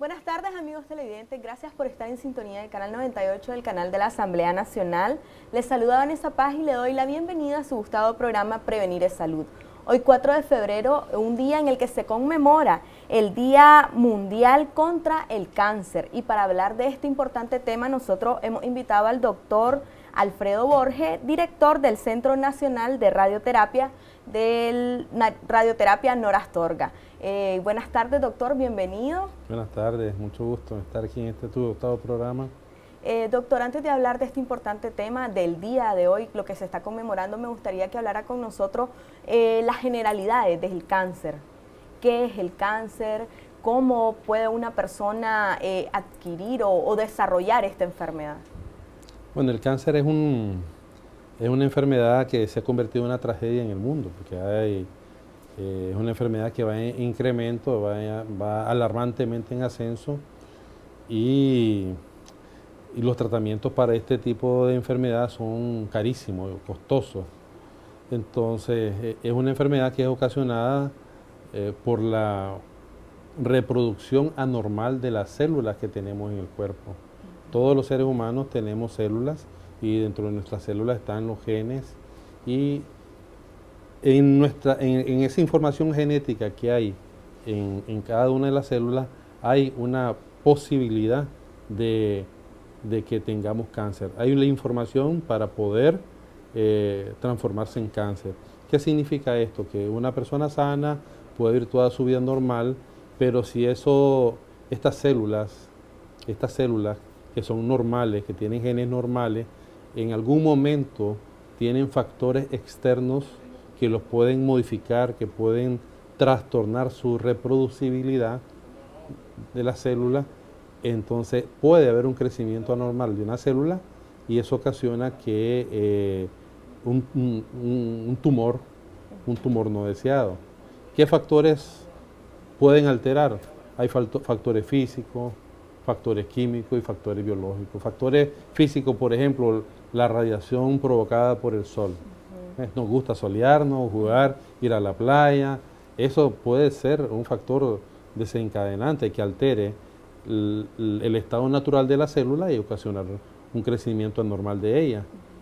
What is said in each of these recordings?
Buenas tardes, amigos televidentes, gracias por estar en sintonía del canal 98 del canal de la Asamblea Nacional. Les saluda Vanessa Paz y le doy la bienvenida a su gustado programa Prevenir es Salud. Hoy 4 de febrero, un día en el que se conmemora el Día Mundial contra el Cáncer. Y para hablar de este importante tema, nosotros hemos invitado al doctor Alfredo Borges, director del Centro Nacional de Radioterapia, Radioterapia Nora Astorga. Buenas tardes, doctor, bienvenido. Buenas tardes, mucho gusto estar aquí en este tu octavo programa. Doctor, antes de hablar de este importante tema del día de hoy, lo que se está conmemorando, me gustaría que hablara con nosotros las generalidades del cáncer. ¿Qué es el cáncer? ¿Cómo puede una persona adquirir o desarrollar esta enfermedad? Bueno, el cáncer es una enfermedad que se ha convertido en una tragedia en el mundo, porque es una enfermedad que va en incremento, va alarmantemente en ascenso y los tratamientos para este tipo de enfermedad son carísimos, costosos. Entonces, es una enfermedad que es ocasionada por la reproducción anormal de las células que tenemos en el cuerpo. Todos los seres humanos tenemos células y dentro de nuestras células están los genes y en esa información genética que hay en cada una de las células hay una posibilidad de que tengamos cáncer. Hay una información para poder transformarse en cáncer. ¿Qué significa esto? Que una persona sana puede vivir toda su vida normal, pero si estas células que son normales, que tienen genes normales, en algún momento tienen factores externos que los pueden modificar, que pueden trastornar su reproducibilidad de la célula, entonces puede haber un crecimiento anormal de una célula y eso ocasiona que un tumor no deseado. ¿Qué factores pueden alterar? Hay factores físicos, factores químicos y factores biológicos. Factores físicos, por ejemplo, la radiación provocada por el sol. Nos gusta solearnos, jugar, ir a la playa. Eso puede ser un factor desencadenante que altere el estado natural de la célula y ocasionar un crecimiento anormal de ella.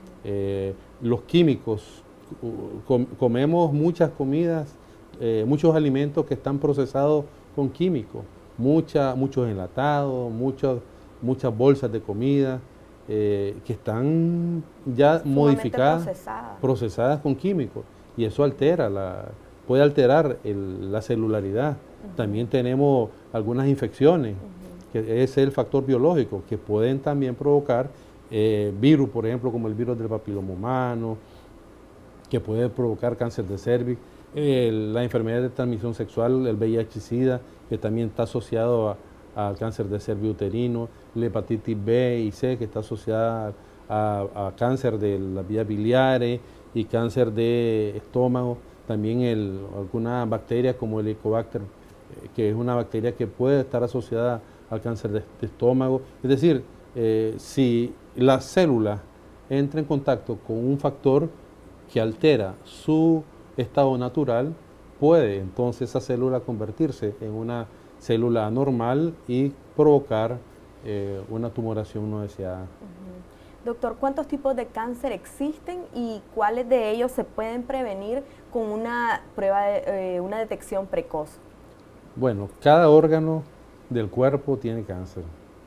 Los químicos, comemos muchas comidas, muchos alimentos que están procesados con químicos, muchos enlatados, muchas bolsas de comida que están ya modificadas, procesadas con químicos, y eso puede alterar la celularidad. También tenemos algunas infecciones, que es el factor biológico, que pueden también provocar virus, por ejemplo, como el virus del papiloma humano, que puede provocar cáncer de cervix, la enfermedad de transmisión sexual, el VIH-Sida, que también está asociado al cáncer de cervix uterino, la hepatitis B y C, que está asociada a cáncer de las vías biliares y cáncer de estómago, también algunas bacterias como el Helicobacter, que es una bacteria que puede estar asociada al cáncer de estómago. Es decir, si la célula entra en contacto con un factor que altera su estado natural, puede entonces esa célula convertirse en una célula anormal y provocar una tumoración no deseada. Doctor, ¿cuántos tipos de cáncer existen y cuáles de ellos se pueden prevenir con una prueba una detección precoz? Bueno, cada órgano del cuerpo tiene cáncer.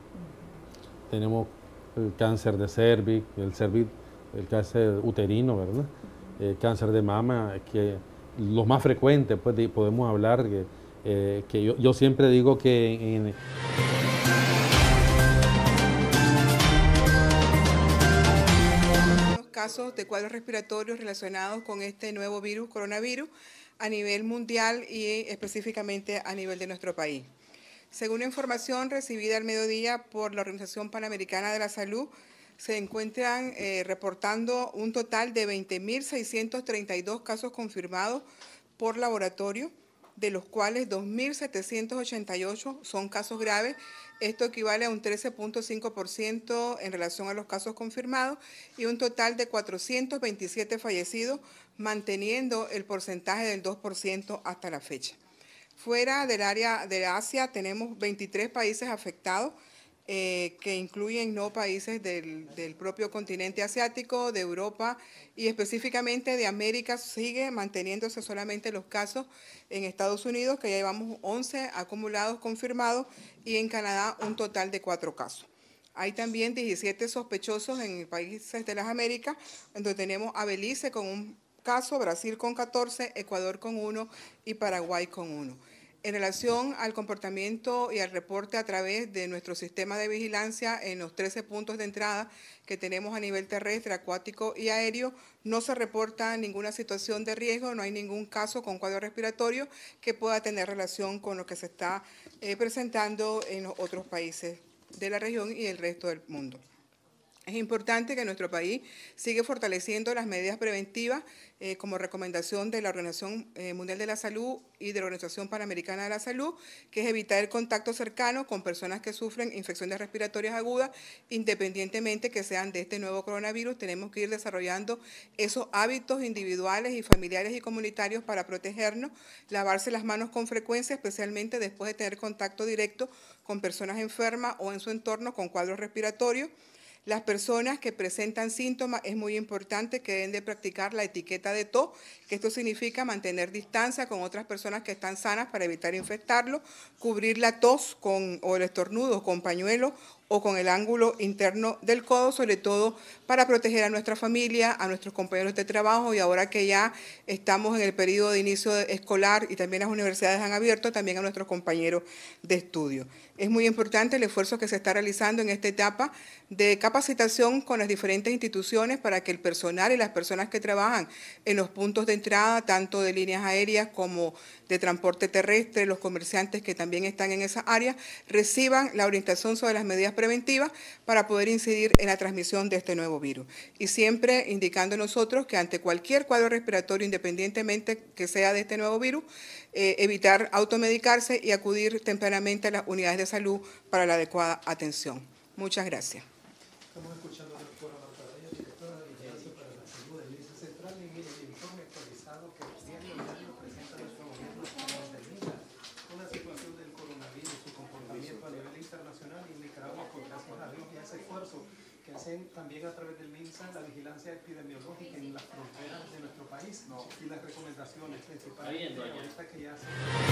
Tenemos el cáncer de cervix, el cáncer uterino, ¿verdad? El cáncer de mama, que los más frecuentes, pues podemos hablar, que yo siempre digo que casos de cuadros respiratorios relacionados con este nuevo virus, coronavirus, a nivel mundial y específicamente a nivel de nuestro país. Según la información recibida al mediodía por la Organización Panamericana de la Salud, se encuentran reportando un total de 20.632 casos confirmados por laboratorio, de los cuales 2.788 son casos graves. Esto equivale a un 13.5% en relación a los casos confirmados y un total de 427 fallecidos, manteniendo el porcentaje del 2% hasta la fecha. Fuera del área de Asia tenemos 23 países afectados, que incluyen no países del propio continente asiático, de Europa y específicamente de América. Sigue manteniéndose solamente los casos en Estados Unidos, que ya llevamos 11 acumulados confirmados, y en Canadá un total de 4 casos. Hay también 17 sospechosos en países de las Américas, donde tenemos a Belice con un caso, Brasil con 14, Ecuador con 1 y Paraguay con 1. En relación al comportamiento y al reporte a través de nuestro sistema de vigilancia en los 13 puntos de entrada que tenemos a nivel terrestre, acuático y aéreo, no se reporta ninguna situación de riesgo, no hay ningún caso con cuadro respiratorio que pueda tener relación con lo que se está presentando en los otros países de la región y el resto del mundo. Es importante que nuestro país siga fortaleciendo las medidas preventivas como recomendación de la Organización Mundial de la Salud y de la Organización Panamericana de la Salud, que es evitar el contacto cercano con personas que sufren infecciones respiratorias agudas, independientemente que sean de este nuevo coronavirus. Tenemos que ir desarrollando esos hábitos individuales y familiares y comunitarios para protegernos, lavarse las manos con frecuencia, especialmente después de tener contacto directo con personas enfermas o en su entorno con cuadros respiratorios. Las personas que presentan síntomas es muy importante que deben de practicar la etiqueta de tos, que esto significa mantener distancia con otras personas que están sanas para evitar infectarlo, cubrir la tos o el estornudo con pañuelo o con el ángulo interno del codo, sobre todo para proteger a nuestra familia, a nuestros compañeros de trabajo, y ahora que ya estamos en el periodo de inicio escolar y también las universidades han abierto, también a nuestros compañeros de estudio. Es muy importante el esfuerzo que se está realizando en esta etapa de capacitación con las diferentes instituciones para que el personal y las personas que trabajan en los puntos de entrada, tanto de líneas aéreas como de transporte terrestre, los comerciantes que también están en esa área, reciban la orientación sobre las medidas preventivas para poder incidir en la transmisión de este nuevo virus. Y siempre indicando nosotros que ante cualquier cuadro respiratorio, independientemente que sea de este nuevo virus, evitar automedicarse y acudir tempranamente a las unidades de salud para la adecuada atención. Muchas gracias. Estamos escuchando a la doctora Marta Reyes, directora de Vigilancia para la Salud del MINSA Central, en el informe actualizado que diario presenta nuestro gobierno del MINSA, una situación del coronavirus, su comportamiento a nivel internacional, y en Nicaragua, pues gracias a Dios y a ese esfuerzo que hacen también a través del MINSA la vigilancia epidemiológica en las fronteras de nuestro país y las recomendaciones principales ahorita que ya se...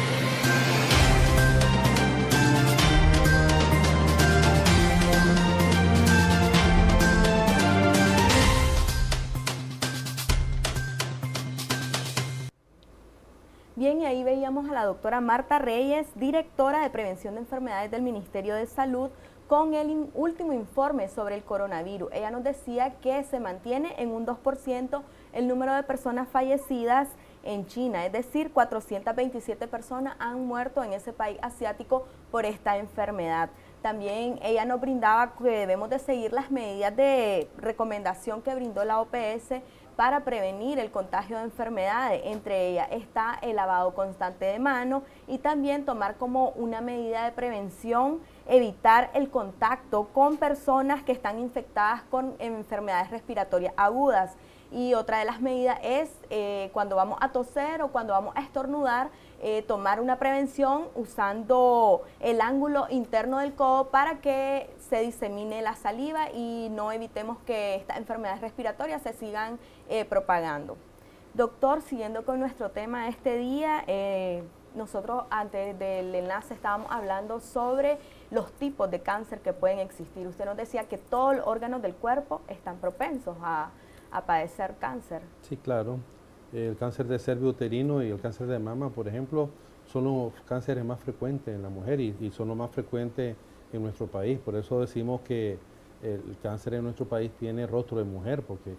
Bien, y ahí veíamos a la doctora Marta Reyes, directora de Prevención de Enfermedades del Ministerio de Salud, con el último informe sobre el coronavirus. Ella nos decía que se mantiene en un 2% el número de personas fallecidas en China, es decir, 427 personas han muerto en ese país asiático por esta enfermedad. También ella nos brindaba que debemos de seguir las medidas de recomendación que brindó la OPS para prevenir el contagio de enfermedades. Entre ellas está el lavado constante de manos y también tomar como una medida de prevención evitar el contacto con personas que están infectadas con enfermedades respiratorias agudas. Y otra de las medidas es cuando vamos a toser o cuando vamos a estornudar, tomar una prevención usando el ángulo interno del codo para que se disemine la saliva y no evitemos que estas enfermedades respiratorias se sigan propagando. Doctor, siguiendo con nuestro tema de este día, nosotros antes del enlace estábamos hablando sobre los tipos de cáncer que pueden existir. Usted nos decía que todos los órganos del cuerpo están propensos a padecer cáncer. Sí, claro. El cáncer de cerviuterino y el cáncer de mama, por ejemplo, son los cánceres más frecuentes en la mujer y son los más frecuentes en nuestro país. Por eso decimos que el cáncer en nuestro país tiene rostro de mujer, porque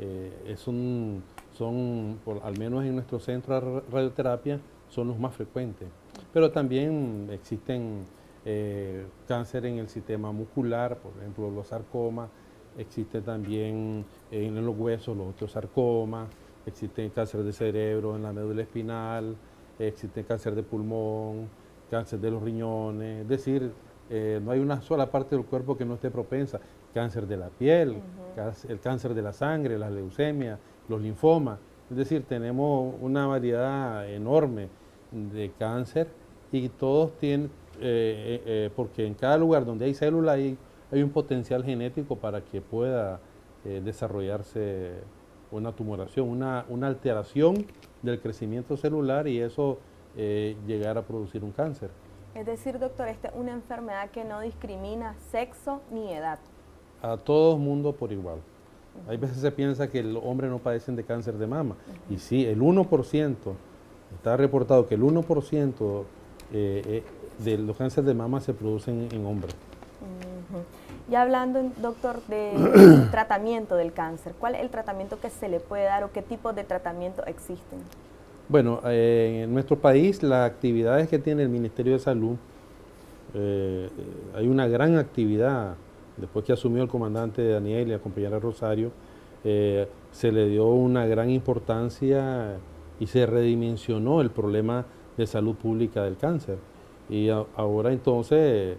al menos en nuestro centro de radioterapia, son los más frecuentes. Pero también existen cáncer en el sistema muscular, por ejemplo, los sarcomas. Existe también en los huesos los osteosarcomas, existe cáncer de cerebro en la médula espinal, existe cáncer de pulmón, cáncer de los riñones, es decir, no hay una sola parte del cuerpo que no esté propensa. Cáncer de la piel, el cáncer de la sangre, las leucemias, los linfomas, es decir, tenemos una variedad enorme de cáncer y todos tienen, porque en cada lugar donde hay célula hay un potencial genético para que pueda desarrollarse una tumoración, una alteración del crecimiento celular y eso llegar a producir un cáncer. Es decir, doctor, esta es una enfermedad que no discrimina sexo ni edad. A todo mundo por igual. Hay veces se piensa que los hombres no padecen de cáncer de mama. Y sí, el 1%, está reportado que el 1% de los cánceres de mama se producen en hombres. Ya hablando, doctor, del tratamiento del cáncer, ¿cuál es el tratamiento que se le puede dar o qué tipos de tratamiento existen? Bueno, en nuestro país las actividades que tiene el Ministerio de Salud, hay una gran actividad. Después que asumió el comandante Daniel y la compañera Rosario, se le dio una gran importancia y se redimensionó el problema de salud pública del cáncer. Y ahora entonces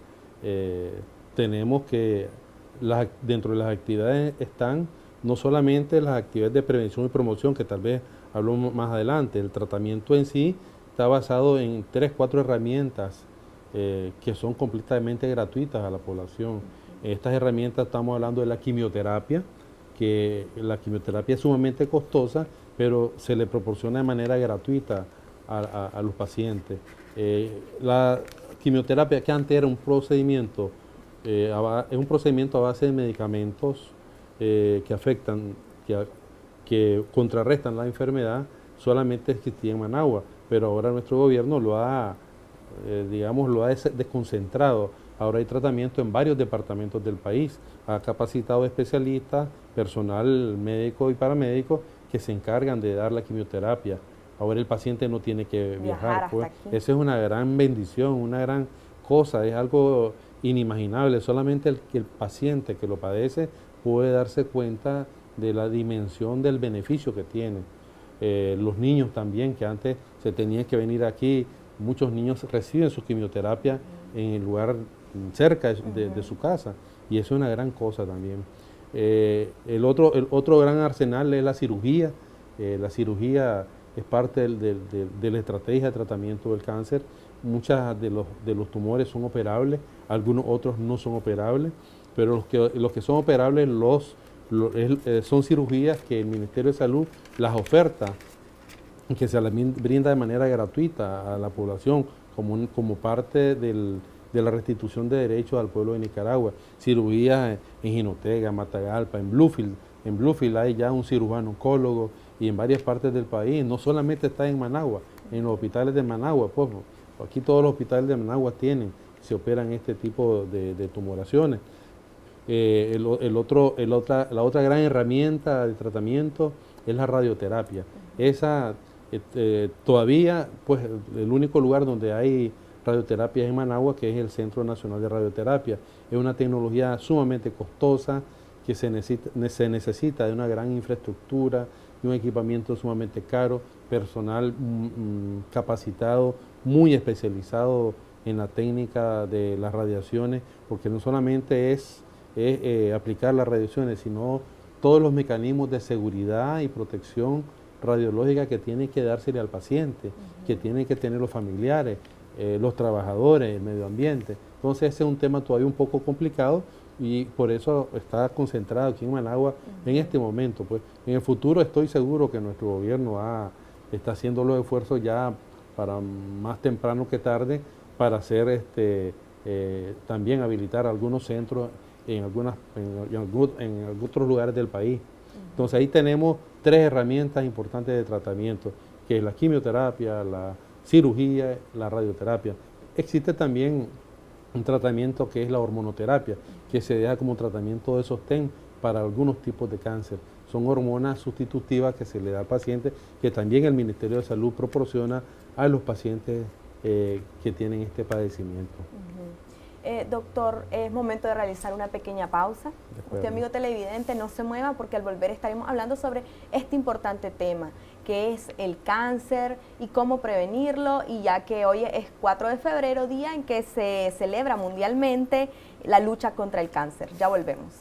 tenemos que, dentro de las actividades están no solamente las actividades de prevención y promoción, que tal vez hablamos más adelante, el tratamiento en sí está basado en 3-4 herramientas que son completamente gratuitas a la población. Estas herramientas estamos hablando de la quimioterapia, que la quimioterapia es sumamente costosa, pero se le proporciona de manera gratuita a los pacientes. La quimioterapia, que antes era un procedimiento, es un procedimiento a base de medicamentos que afectan, que contrarrestan la enfermedad, solamente existía en Managua, pero ahora nuestro gobierno lo ha desconcentrado. Ahora hay tratamiento en varios departamentos del país, ha capacitado especialistas, personal médico y paramédico que se encargan de dar la quimioterapia. Ahora el paciente no tiene que viajar. Pues, esa es una gran bendición, una gran cosa, es algo inimaginable. Solamente el paciente que lo padece puede darse cuenta de la dimensión del beneficio que tiene. Los niños también, que antes se tenían que venir aquí, muchos niños reciben su quimioterapia en el lugar cerca de su casa, y eso es una gran cosa también. El otro gran arsenal es la cirugía. La cirugía es parte de la estrategia de tratamiento del cáncer. Muchos de los tumores son operables, algunos otros no son operables, pero los que son operables son cirugías que el Ministerio de Salud las oferta y que se las brinda de manera gratuita a la población como parte de la restitución de derechos al pueblo de Nicaragua. Cirugías en Jinotega, Matagalpa, en Bluefield. En Bluefield hay ya un cirujano oncólogo y en varias partes del país. No solamente está en Managua, en los hospitales de Managua. Pues, aquí todos los hospitales de Managua se operan este tipo de tumoraciones. La otra gran herramienta de tratamiento es la radioterapia. Esa todavía, pues, el único lugar donde hay radioterapia es en Managua, que es el Centro Nacional de Radioterapia. Es una tecnología sumamente costosa que se necesita de una gran infraestructura, de un equipamiento sumamente caro, personal capacitado, muy especializado en la técnica de las radiaciones, porque no solamente es aplicar las radiaciones, sino todos los mecanismos de seguridad y protección radiológica que tienen que dársele al paciente, que tienen que tener los familiares, los trabajadores, el medio ambiente. Entonces ese es un tema todavía un poco complicado y por eso está concentrado aquí en Managua en este momento. Pues en el futuro estoy seguro que nuestro gobierno está haciendo los esfuerzos ya para más temprano que tarde para hacer también habilitar algunos centros en otros lugares del país. Entonces ahí tenemos 3 herramientas importantes de tratamiento, que es la quimioterapia, la cirugía, la radioterapia. Existe también un tratamiento que es la hormonoterapia, que se deja como tratamiento de sostén para algunos tipos de cáncer. Son hormonas sustitutivas que se le da al paciente, que también el Ministerio de Salud proporciona a los pacientes que tienen este padecimiento. Doctor, es momento de realizar una pequeña pausa. Usted, amigo televidente, no se mueva porque al volver estaremos hablando sobre este importante tema, que es el cáncer y cómo prevenirlo, y ya que hoy es 4 de febrero, día en que se celebra mundialmente la lucha contra el cáncer. Ya volvemos.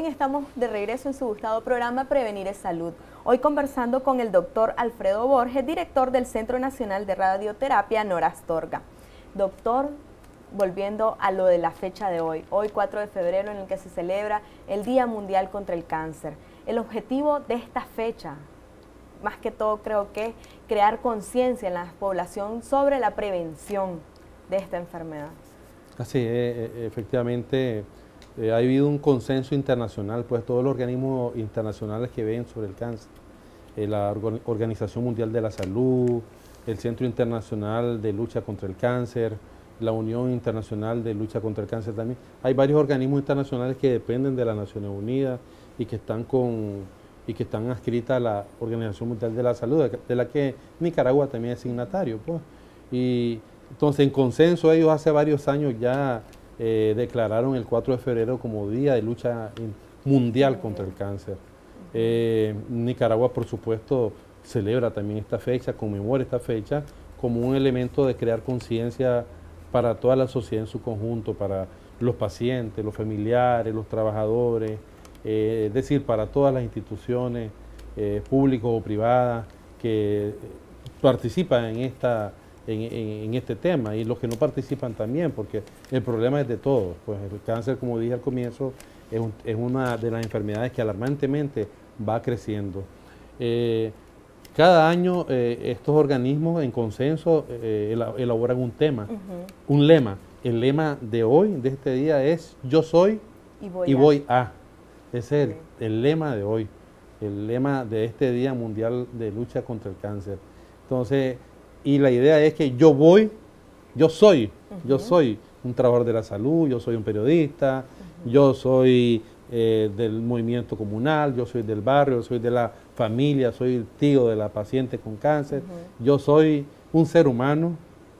bien, estamos de regreso en su gustado programa Prevenir es Salud. Hoy conversando con el doctor Alfredo Borges, director del Centro Nacional de Radioterapia Nora Astorga. Doctor, volviendo a lo de la fecha de hoy 4 de febrero en el que se celebra el Día Mundial contra el Cáncer. El objetivo de esta fecha, más que todo creo que es crear conciencia en la población sobre la prevención de esta enfermedad. Así efectivamente ha habido un consenso internacional, pues todos los organismos internacionales que ven sobre el cáncer, la Organización Mundial de la Salud, el Centro Internacional de Lucha contra el Cáncer, la Unión Internacional de Lucha contra el Cáncer también. Hay varios organismos internacionales que dependen de las Naciones Unidas y que están adscritas a la Organización Mundial de la Salud, de la que Nicaragua también es signatario, pues. Y entonces, en consenso, ellos hace varios años ya declararon el 4 de febrero como Día de Lucha Mundial contra el Cáncer. Nicaragua, por supuesto, celebra también esta fecha, conmemora esta fecha como un elemento de crear conciencia para toda la sociedad en su conjunto, para los pacientes, los familiares, los trabajadores, es decir, para todas las instituciones públicas o privadas que participan en este tema, y los que no participan también, porque el problema es de todos. Pues el cáncer, como dije al comienzo, es una de las enfermedades que alarmantemente va creciendo. Cada año estos organismos en consenso elaboran un tema, un lema. El lema de hoy, de este día, es yo soy y voy a. Ese es el lema de hoy, el lema de este Día Mundial de Lucha contra el Cáncer. Entonces, y la idea es que yo soy un trabajador de la salud, yo soy un periodista, yo soy del movimiento comunal, yo soy del barrio, yo soy de la familia, soy el tío de la paciente con cáncer, yo soy un ser humano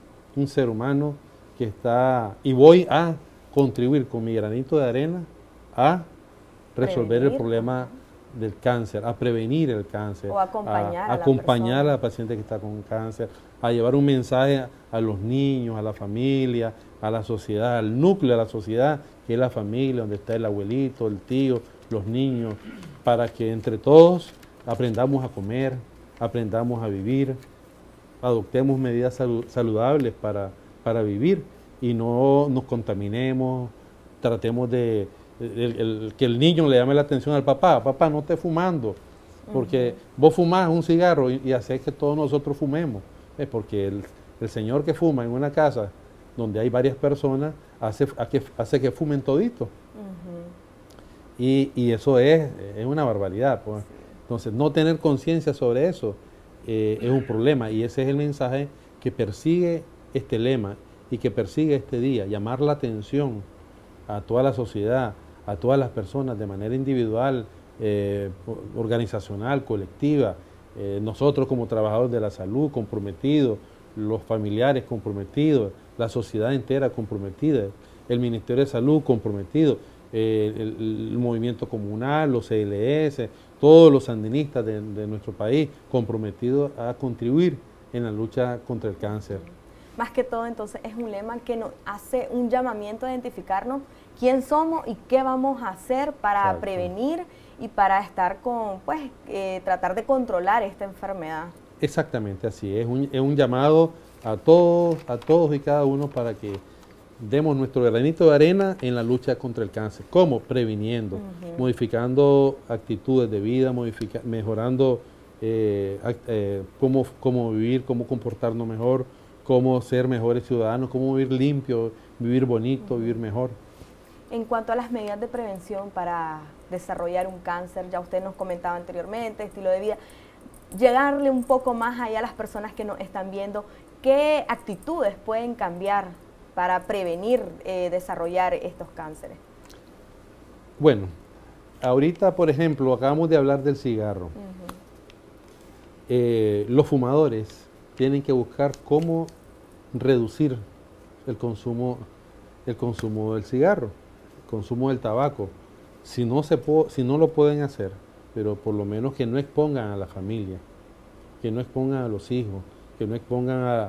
que está, y voy a contribuir con mi granito de arena a resolver el problema del cáncer, a prevenir el cáncer, o acompañar a la paciente que está con cáncer, a llevar un mensaje a los niños, a la familia, a la sociedad, al núcleo de la sociedad, que es la familia, donde está el abuelito, el tío, los niños, para que entre todos aprendamos a comer, aprendamos a vivir, adoptemos medidas saludables para vivir y no nos contaminemos, tratemos de que el niño le llame la atención al papá, papá, no estés fumando, porque vos fumás un cigarro y haces que todos nosotros fumemos, porque el señor que fuma en una casa donde hay varias personas hace que fumen todito, y eso es una barbaridad, pues. Entonces, no tener conciencia sobre eso es un problema, y ese es el mensaje que persigue este lema y que persigue este día, llamar la atención a toda la sociedad, a todas las personas de manera individual, organizacional, colectiva, nosotros como trabajadores de la salud comprometidos, los familiares comprometidos, la sociedad entera comprometida, el Ministerio de Salud comprometido, el movimiento comunal, los CLS, todos los sandinistas de nuestro país comprometidos a contribuir en la lucha contra el cáncer. Más que todo, entonces, es un lema que nos hace un llamamiento a identificarnos quién somos y qué vamos a hacer para prevenir y para estar con, pues, tratar de controlar esta enfermedad. Exactamente, así es un llamado a todos y cada uno para que demos nuestro granito de arena en la lucha contra el cáncer. ¿Cómo? Previniendo, modificando actitudes de vida, mejorando cómo vivir, cómo comportarnos mejor, cómo ser mejores ciudadanos, cómo vivir limpio, vivir bonito, vivir mejor. En cuanto a las medidas de prevención para desarrollar un cáncer, ya usted nos comentaba anteriormente, estilo de vida, llegarle un poco más allá a las personas que nos están viendo, ¿qué actitudes pueden cambiar para prevenir desarrollar estos cánceres? Bueno, ahorita, por ejemplo, acabamos de hablar del cigarro. Los fumadores tienen que buscar cómo reducir el consumo del cigarro, el consumo del tabaco. Si no lo pueden hacer, pero por lo menos que no expongan a la familia, que no expongan a los hijos, que no expongan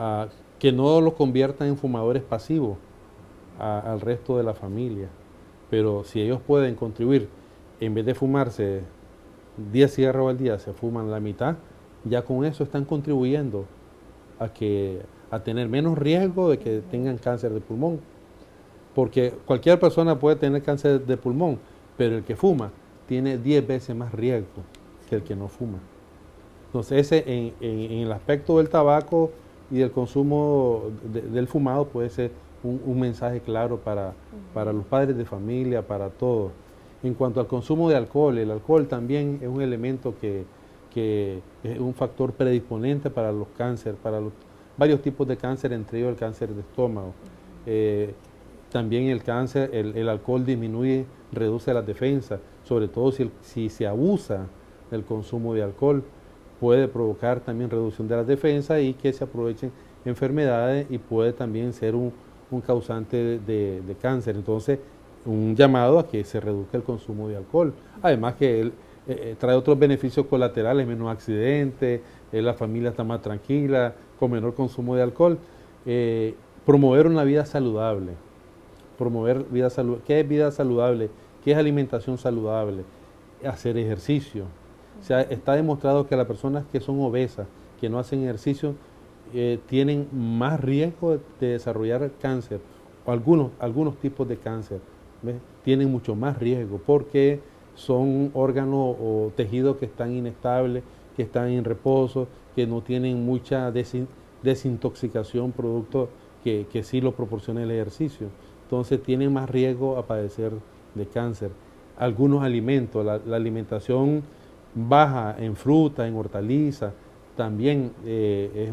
que no los conviertan en fumadores pasivos al resto de la familia. pero si ellos pueden contribuir, en vez de fumarse 10 cigarros al día, se fuman la mitad, ya con eso están contribuyendo a tener menos riesgo de que tengan cáncer de pulmón. Porque cualquier persona puede tener cáncer de pulmón, pero el que fuma tiene 10 veces más riesgo que el que no fuma. Entonces, ese en el aspecto del tabaco y del consumo del fumado puede ser un mensaje claro para los padres de familia, para todos. En cuanto al consumo de alcohol, el alcohol también es un elemento que es un factor predisponente para los cánceres, para varios tipos de cáncer, entre ellos el cáncer de estómago. También el cáncer, el alcohol disminuye, reduce las defensas, sobre todo si se abusa del consumo de alcohol, puede provocar también reducción de las defensas y que se aprovechen enfermedades y puede también ser un causante de cáncer. Entonces, un llamado a que se reduzca el consumo de alcohol. Además que trae otros beneficios colaterales, menos accidentes, la familia está más tranquila, con menor consumo de alcohol. Promover una vida saludable. ¿Qué es vida saludable? ¿Qué es alimentación saludable? Hacer ejercicio. O sea, está demostrado que las personas que son obesas, que no hacen ejercicio, tienen más riesgo de desarrollar cáncer, o algunos tipos de cáncer, ¿ves? Tienen mucho más riesgo porque son órganos o tejidos que están inestables, que están en reposo, que no tienen mucha desintoxicación producto que sí lo proporciona el ejercicio. Entonces tienen más riesgo a padecer de cáncer. Algunos alimentos, la alimentación baja en fruta, en hortalizas, también es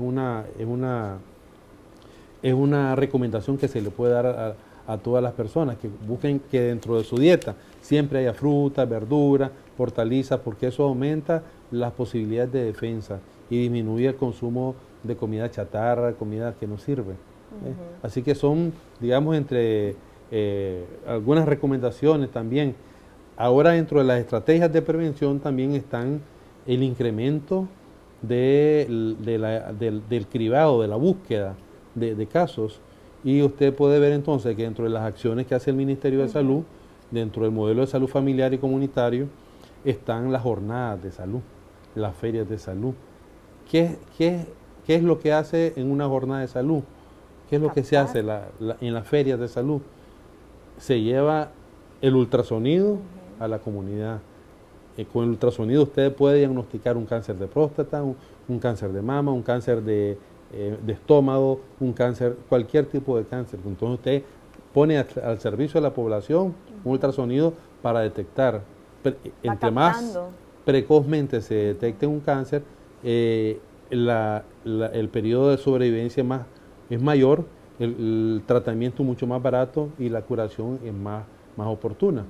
una recomendación que se le puede dar a todas las personas, que busquen que dentro de su dieta siempre haya fruta, verdura, hortalizas, porque eso aumenta las posibilidades de defensa y disminuye el consumo de comida chatarra, comida que no sirve. Así que son, digamos, entre algunas recomendaciones también. Ahora, dentro de las estrategias de prevención también están el incremento del cribado, de la búsqueda de casos, y usted puede ver entonces que dentro de las acciones que hace el Ministerio de Salud, dentro del modelo de salud familiar y comunitario, están las jornadas de salud, las ferias de salud. ¿Qué es lo que hace en una jornada de salud? ¿Qué es lo que se hace en las ferias de salud? Se lleva el ultrasonido a la comunidad. Con el ultrasonido usted puede diagnosticar un cáncer de próstata, un cáncer de mama, un cáncer de estómago, un cáncer, cualquier tipo de cáncer. Entonces usted pone al servicio de la población un ultrasonido para detectar. Entre más precozmente se detecte un cáncer, el periodo de sobrevivencia es mayor, el tratamiento mucho más barato y la curación es más oportuna.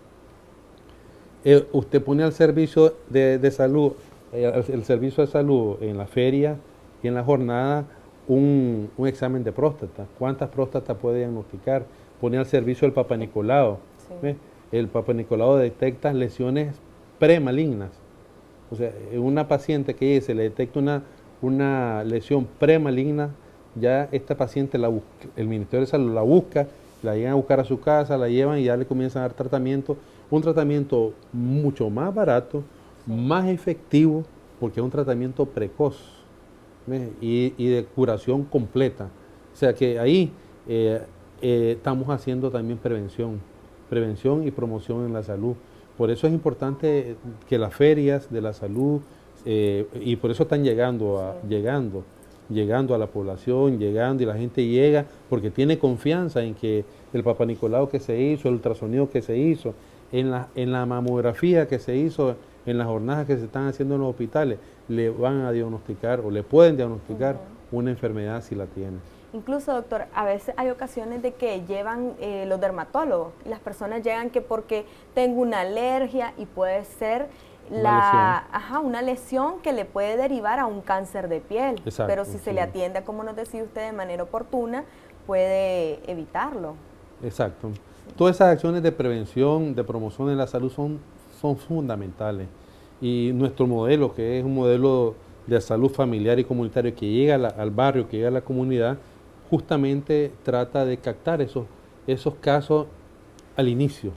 Usted pone al servicio de salud, el servicio de salud en la feria y en la jornada un examen de próstata. ¿Cuántas próstatas puede diagnosticar? Pone al servicio el Papa Nicolau. Sí. El Papa Nicolau detecta lesiones premalignas. O sea, en una paciente que se le detecta una lesión premaligna, ya esta paciente el Ministerio de Salud la busca, la llegan a buscar a su casa, la llevan y ya le comienzan a dar tratamiento. Un tratamiento mucho más barato, más efectivo, porque es un tratamiento precoz y de curación completa. O sea que ahí estamos haciendo también prevención y promoción en la salud. Por eso es importante que las ferias de la salud, y por eso están llegando a la población, y la gente llega porque tiene confianza en que el Papa Nicolau que se hizo, el ultrasonido que se hizo, en la mamografía que se hizo, en las jornadas que se están haciendo en los hospitales, le van a diagnosticar o le pueden diagnosticar una enfermedad si la tiene. Incluso, doctor, a veces hay ocasiones de que llevan los dermatólogos y las personas llegan que porque tengo una alergia y puede ser una lesión que le puede derivar a un cáncer de piel. Exacto, pero si se le atiende, como nos decía usted, de manera oportuna, puede evitarlo. Exacto. Todas esas acciones de prevención, de promoción de la salud son fundamentales. Y nuestro modelo, que es un modelo de salud familiar y comunitario que llega al barrio, que llega a la comunidad, justamente trata de captar esos casos al inicio,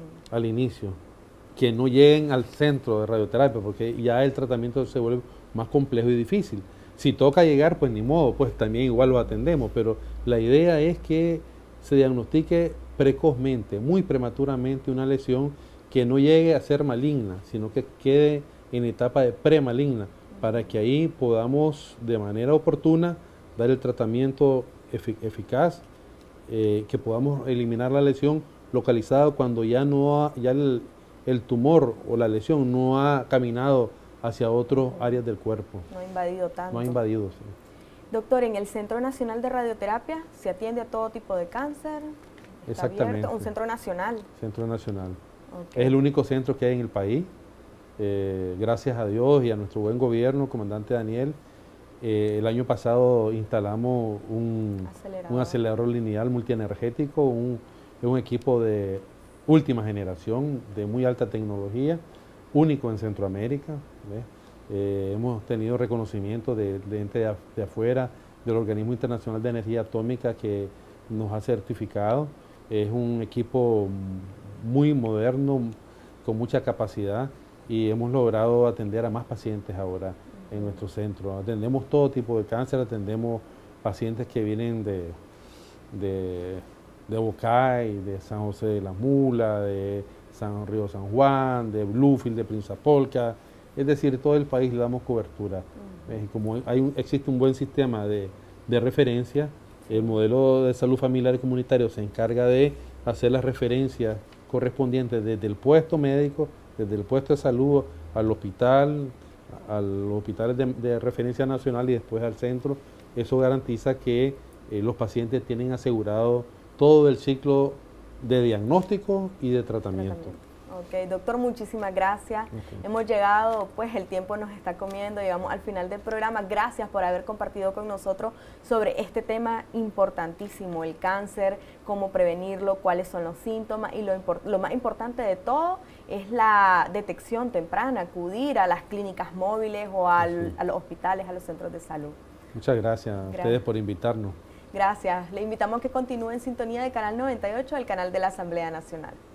que no lleguen al centro de radioterapia, porque ya el tratamiento se vuelve más complejo y difícil. Si toca llegar, pues ni modo, pues también igual lo atendemos, pero la idea es que se diagnostique precozmente, muy prematuramente una lesión que no llegue a ser maligna, sino que quede en etapa de premaligna, para que ahí podamos de manera oportuna dar el tratamiento eficaz, que podamos eliminar la lesión localizada cuando ya el tumor o la lesión no ha caminado hacia otras áreas del cuerpo. No ha invadido tanto. No ha invadido, sí. Doctor, en el Centro Nacional de Radioterapia se atiende a todo tipo de cáncer. ¿Está Exactamente. abierto? Un centro nacional. Centro nacional. Okay. Es el único centro que hay en el país. Gracias a Dios y a nuestro buen gobierno, comandante Daniel, el año pasado instalamos un acelerador lineal multienergético, un equipo de última generación, de muy alta tecnología, único en Centroamérica. Hemos tenido reconocimiento de entes de afuera, del Organismo Internacional de Energía Atómica, que nos ha certificado. Es un equipo muy moderno, con mucha capacidad, y hemos logrado atender a más pacientes ahora en nuestro centro. Atendemos todo tipo de cáncer, atendemos pacientes que vienen de Bocay, de San José de la Mula, de Río San Juan, de Bluefield, de Prinzapolca, es decir, todo el país le damos cobertura. Como existe un buen sistema de referencia, el modelo de salud familiar y comunitario se encarga de hacer las referencias correspondientes desde el puesto médico, desde el puesto de salud al hospital, a los hospitales de referencia nacional y después al centro. Eso garantiza que los pacientes tienen asegurado todo el ciclo de diagnóstico y de tratamiento. Ok, doctor, muchísimas gracias. Hemos llegado, pues el tiempo nos está comiendo, llegamos al final del programa. Gracias por haber compartido con nosotros sobre este tema importantísimo, el cáncer, cómo prevenirlo, cuáles son los síntomas y lo más importante de todo es la detección temprana, acudir a las clínicas móviles o a los hospitales, a los centros de salud. Muchas gracias a ustedes por invitarnos. Gracias. Le invitamos a que continúe en sintonía de Canal 98, el canal de la Asamblea Nacional.